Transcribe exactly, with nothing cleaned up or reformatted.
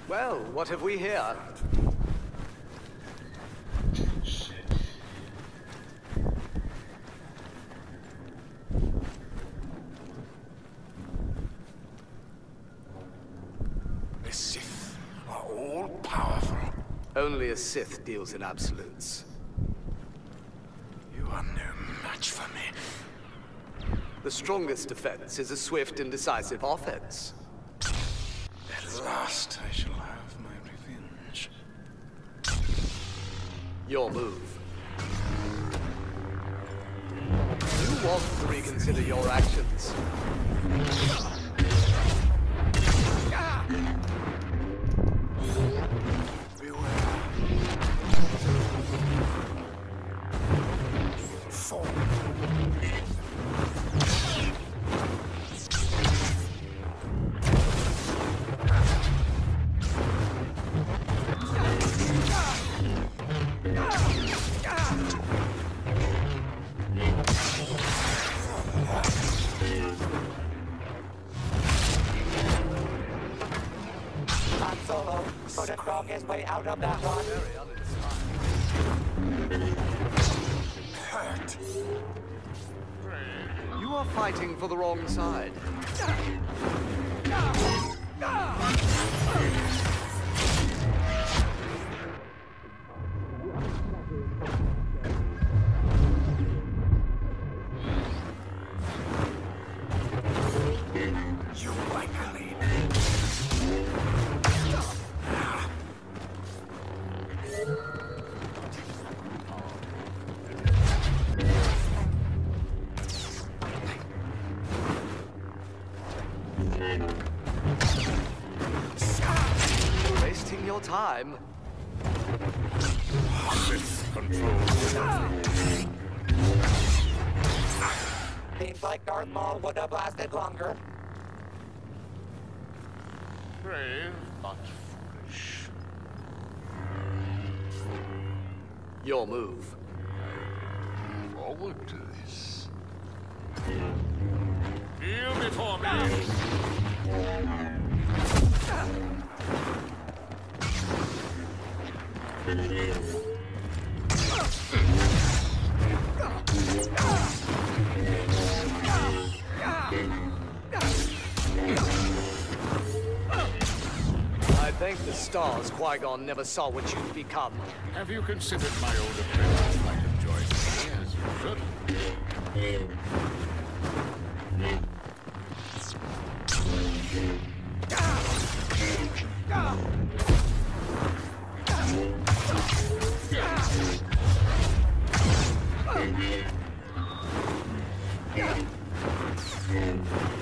Well, what have we here? The Sith are all powerful. Only a Sith deals in absolutes. You are no match for me. The strongest defense is a swift and decisive offense. At last I shall have my revenge. Your move. You want to reconsider your actions. Solo, so to crawl his way out of that one. Hurt. You are fighting for the wrong side. You likely. Wasting your time. Sith control. Seems like Darth Maul would have lasted longer. Brave, but foolish. Your move. Forward to this. Kneel before me. I thank the stars Qui-Gon never saw what you've become. Have you considered my older friends might have joined me as you should? Yeah.